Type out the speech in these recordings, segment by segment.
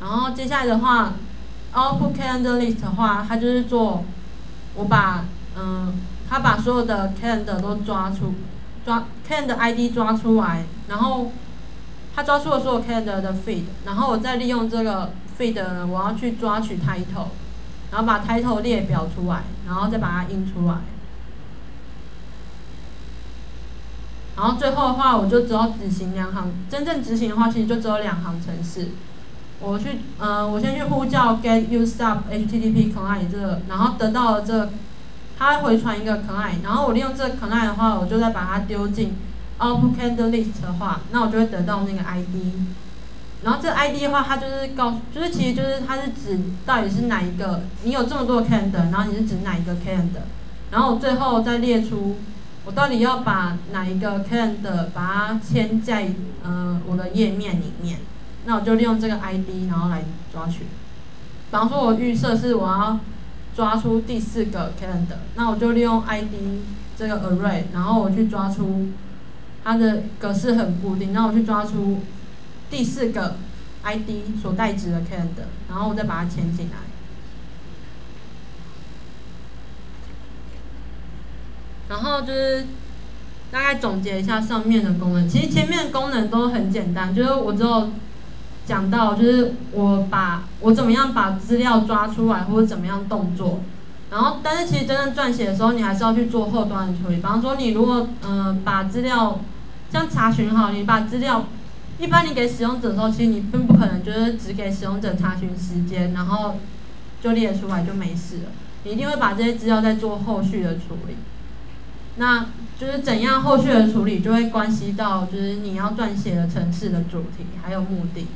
然后接下来的话 ，Output Calendar List 的话，它就是做我把它把所有的 Calendar 都抓 Calendar ID 抓出来，然后它抓出了所有 Calendar 的 feed， 然后我再利用这个 feed 呢，我要去抓取 title， 然后把 title 列表出来，然后再把它印出来。然后最后的话，我就只要执行2行，真正执行的话，其实就只有2行程式。我先去呼叫 get used up HTTP client 这个，然后得到了这个，它会回传一个 client， 然后我利用这个 client 的话，我就再把它丢进 output calendar list 的话，那我就会得到那个 ID。然后这个 ID 的话，它就是其实就是它是指到底是哪一个，你有这么多的 calendar， 然后你是指哪一个 calendar， 然后我最后再列出我到底要把哪一个 calendar 把它嵌在我的页面里面。那我就利用这个 ID， 然后来抓取。比方说，我预设是我要抓出第4个 calendar， 那我就利用 ID 这个 array， 然后我去抓出它的格式很固定，那我去抓出第4个 ID 所代指的 calendar， 然后我再把它嵌进来。然后就是大概总结一下上面的功能，其实前面的功能都很简单，就是我只有讲到就是我怎么样把资料抓出来或者怎么样动作，然后但是其实真正撰写的时候，你还是要去做后端的处理。比方说你如果把资料像查询好，你把资料一般你给使用者的时候，其实你并不可能就是只给使用者查询时间，然后就列出来就没事了，你一定会把这些资料再做后续的处理。那就是怎样后续的处理，就会关系到就是你要撰写的程式的主题还有目的。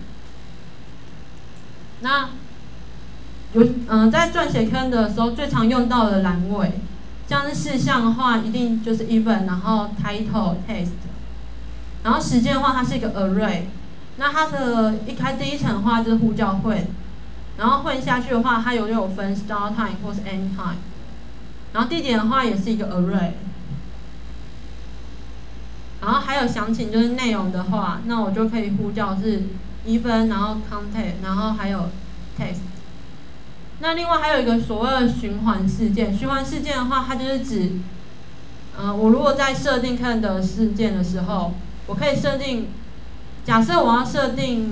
那在撰写 calendar 的时候，最常用到的栏位，像是事项的话，一定就是 event， 然后 title text， 然后时间的话，它是一个 array。那它的第一层的话就是呼叫混，然后混下去的话，它有分 start time 或是 end time， 然后地点的话也是一个 array。然后还有详情就是内容的话，那我就可以呼叫是event，然后 content， 然后还有 text。那另外还有一个所谓的循环事件，循环事件的话，它就是指，我如果在设定 calendar 事件的时候，我可以设定，假设我要设定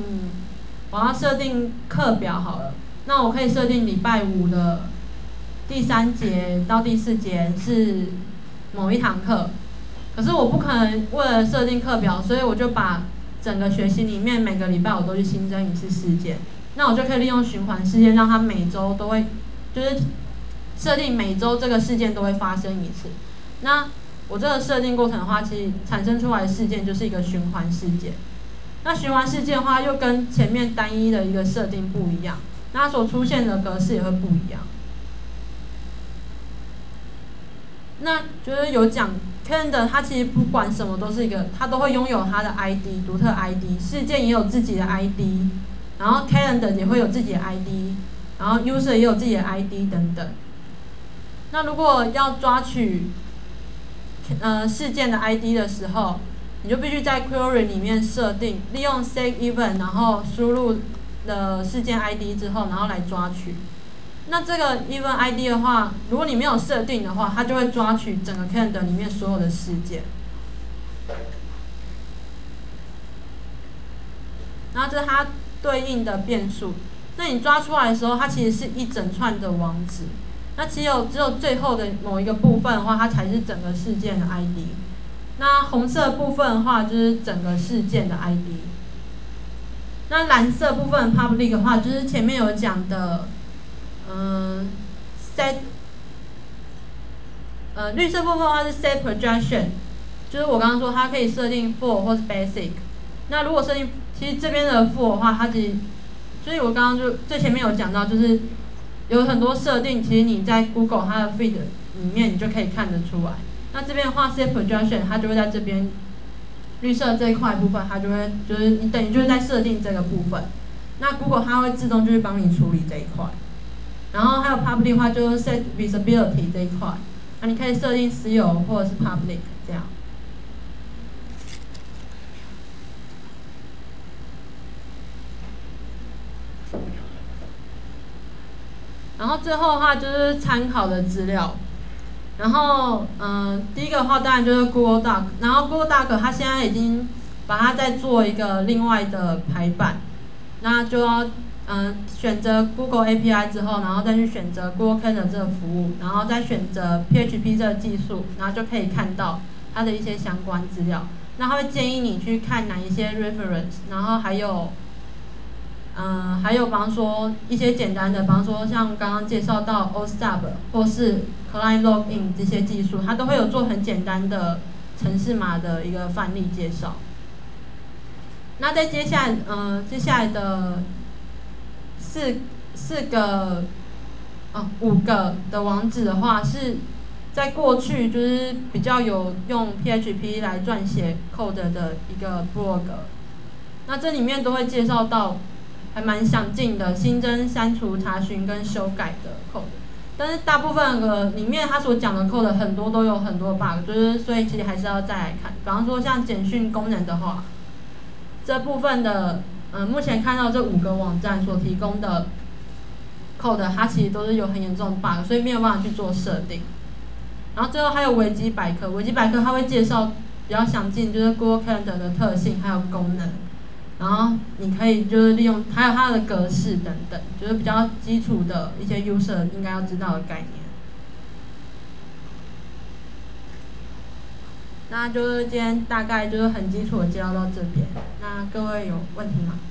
课表好了，那我可以设定礼拜5的第3节到第4节是某一堂课。可是我不可能为了设定课表，所以我就把整个学期里面每个礼拜我都去新增一次事件。那我就可以利用循环事件，让它每周都会，就是设定每周这个事件都会发生一次。那我这个设定过程的话，其实产生出来的事件就是一个循环事件。那循环事件的话，又跟前面单一的一个设定不一样，那它所出现的格式也会不一样。那就是有讲 calendar， 它其实不管什么都是一个，它都会拥有它的 ID 独特 ID， 事件也有自己的 ID， 然后 calendar 也会有自己的 ID， 然后 user 也有自己的 ID 等等。那如果要抓取事件的 ID 的时候，你就必须在 query 里面设定，利用 set event， 然后输入了事件 ID 之后，然后来抓取。那这个 event ID 的话，如果你没有设定的话，它就会抓取整个 calendar 里面所有的事件。然后这是它对应的变数。那你抓出来的时候，它其实是一整串的网址。那只有最后的某一个部分的话，它才是整个事件的 ID。那红色部分的话，就是整个事件的 ID。那蓝色部分 public 的话，就是前面有讲的。绿色部分的话是 set projection， 就是我刚刚说它可以设定 full 或是 basic。那如果设定，其实这边的 full 的话，它其实，所以我刚刚就最前面有讲到，就是有很多设定，其实你在 Google 它的 feed 里面你就可以看得出来。那这边的话 set projection 它就会在这边绿色这一块部分，它就会就是你等于就是在设定这个部分。那 Google 它会自动就是帮你处理这一块。然后还有 public 的话，就是 set visibility 这一块，那你可以设定私有或者是 public 这样。 然后最后的话就是参考的资料。然后第一个的话当然就是 Google Doc， 然后 Google Doc 它现在已经把它再做一个另外的排版，那就要选择 Google API 之后，然后再去选择 Google Calendar 这个服务，然后再选择 PHP 这个技术，然后就可以看到它的一些相关资料。那它会建议你去看哪一些 reference， 然后还有比方说一些简单的，比方说像刚刚介绍到 OSTUB 或是 Client Login 这些技术，它都会有做很简单的程式码的一个范例介绍。那在接下来的5个的网址的话，是在过去就是比较有用 PHP 来撰写 code 的一个 blog。那这里面都会介绍到还蛮详尽的新增、删除、查询跟修改的 code。但是大部分的里面他所讲的 code 很多都有很多 bug， 就是所以其实还是要再来看。比方说像简讯功能的话，这部分的目前看到这5个网站所提供的 code， 它其实都是有很严重的 bug， 所以没有办法去做设定。然后最后还有维基百科，维基百科它会介绍比较详尽，就是 Google Calendar 的特性还有功能。然后你可以就是利用，还有它的格式等等，就是比较基础的一些 user 应该要知道的概念。那就是今天大概就是很基础的介绍到这边。那各位有问题吗？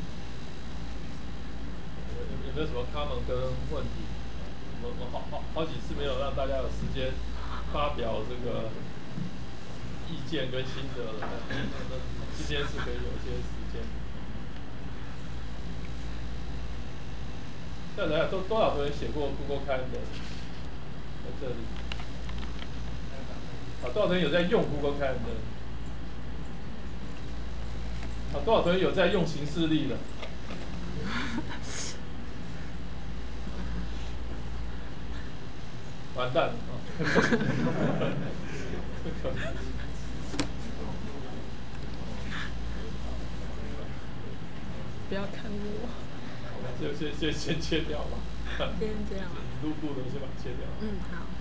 有没有什么 comment 跟问题？我好几次没有让大家有时间发表这个意见跟心得了，今天是可以有一些时间。再来多少人写过 Google Calendar？ 在这里。多少人有在用 Google Calendar？ 多少人有在用行事历了？完蛋了不要看我。 先切掉吧。 先这样。 录的先把它切掉。 好。